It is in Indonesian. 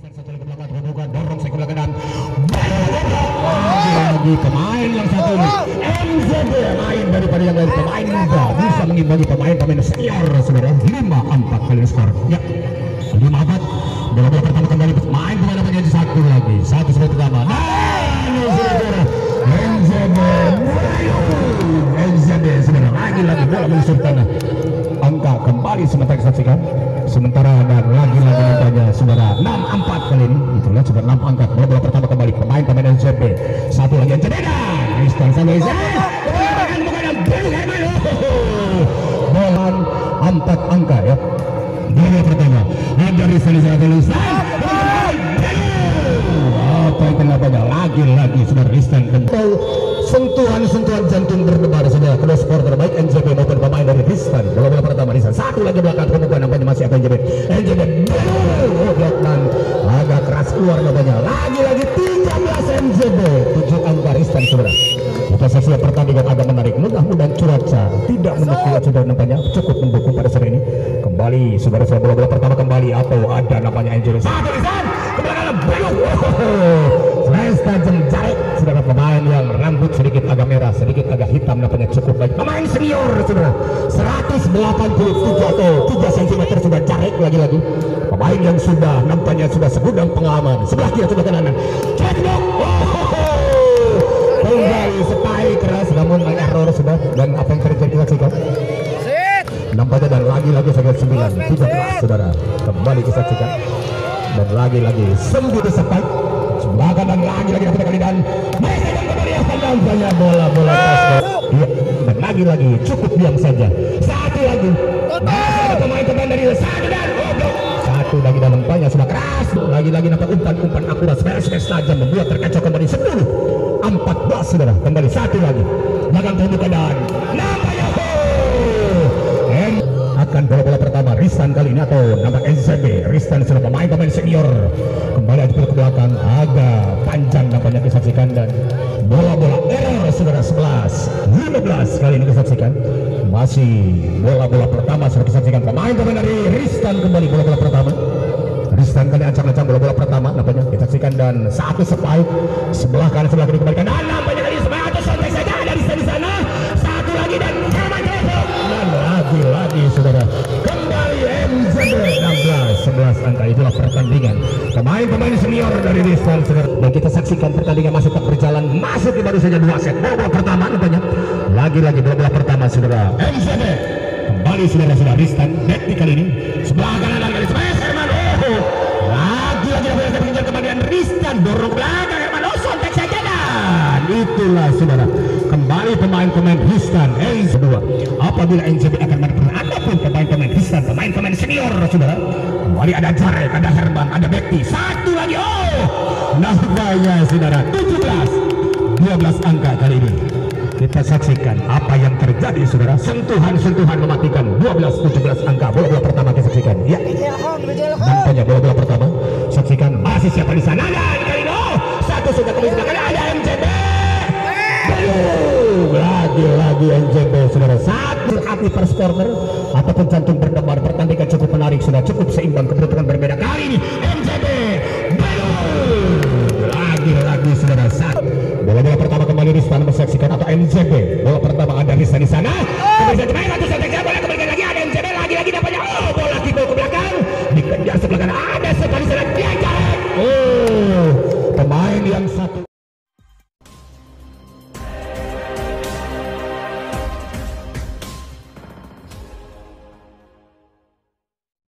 Satu lagi ke belakang terbuka, dorong saya ke belakang dan lagi pemain yang satu ini MZB main daripada yang lain, pemain muda bisa mengimbangi pemain senior saudara. 5-4 kali skor ya, 5-4. bola pertama kembali main pemain namanya satu lagi, satu sebagai pertama. MZB saudara, lagi-lagi bola menyusur tanah. Angka kembali sementara disaksikan sementara dan lagi-lagi angkanya saudara 6-4 kali ini. Itulah coba 6 angka bola pertama kembali pemain NCB. Satu lagi yang cedera Tristan Sandoza bola 4 angka ya. Bola pertama dari Sandoza apa yang kenapanya lagi-lagi saudara Tristan sentuhan jantung berdebar saudara. Kedua skor terbaik NCB maupun pemain dari Tristan. Bola pertama Tristan, satu lagi belakang perempuan nampaknya masih apa NCB belakang agak keras keluar nampaknya. Lagi-lagi 13 NCB, 7 angka Tristan saudara. Kita saksikan pertandingan agak menarik, mudah-mudahan cuaca tidak mendukung saudara nampaknya cukup mendukung pada sore ini. Kembali saudara bola pertama kembali atau ada namanya NCB satu Tristan ke belakang tajam jarak saudara. Pemain yang rambut sedikit agak merah, sedikit agak hitam nampaknya cukup baik. Pemain senior saudara, 187 atau 3 cm sudah jarak lagi-lagi. Pemain yang sudah nampaknya sudah segudang pengalaman. Sebelah kiri sebelah kanan. Cekdok. Kembali spike keras namun error sudah, dan apa yang terjadi kita saksikan. Nampaknya dan lagi-lagi sangat 9-13 saudara. Kembali kita saksikan dan lagi-lagi sembuh spike. Bahkan dan lagi-lagi kali dan banyak bola pas. Iya, dan lagi-lagi cukup diam saja. Satu lagi. Pemain dari satu dan satu lagi dan nampaknya sudah keras. Lagi-lagi nampak umpan akurat space tajam membuat terkecoh kembali 10-14 saudara. Kembali satu lagi. Belakang terbuka dan nampaknya akan bola pertama Ristan kali ini atau nampak NCB. Ristan sudah pemain senior. Kembali aja ke belakang agak panjang nampaknya disaksikan dan bola error saudara. 11-15 kali ini disaksikan. Masih bola pertama sudah disaksikan pemain dari Ristan. Kembali bola pertama Ristan kali ancang-ancang bola pertama nampaknya disaksikan dan satu spike sebelah kanan sebelah kiri kembalikan dan nampaknya kali sebelah atau sampai saja ada Ristan di sana. Satu lagi dan lagi saudara. Kembali MZB 16-11 angka. Itulah pertandingan pemain senior dari Ristan saudara. Dan kita saksikan pertandingan masih tetap berjalan, masuk baru saja 2 set. Bola pertama nampaknya lagi-lagi bola pertama saudara. MZB kembali saudara Ristan back kali ini sebelah kanan lagi space Herman. Lagi-lagi mengejar kembalian Ristan dorong belakang Herman sontek saja dan itulah saudara. Kembali pemain Ristan kedua. Apabila NCB akan mendapatkan apapun pemain Ristan, pemain senior saudara. Kembali ada Jarek, ada Herman, ada Bekti. Satu lagi nampaknya saudara 17-12 angka kali ini. Kita saksikan apa yang terjadi saudara. Sentuhan mematikan 12-17 angka. Bola pertama kita saksikan ya. Nampaknya bola pertama saksikan masih siapa di sana dan kali ini satu sudah kembali ada NCB. Lagi NCB saudara. Satu hati per supporter ataupun jantung berdebar. Pertandingan cukup menarik sudah, cukup seimbang, keberuntungan berbeda kali ini NCB lagi saudara. Bola pertama kembali Ristan menyaksikan atau NCB. Bola pertama ada Ristan di sana. Bola kembali lagi ada NCB lagi dapatnya bola kibul ke belakang dikejar sebelah kanan ada sekali sana dia jalan. Pemain yang satu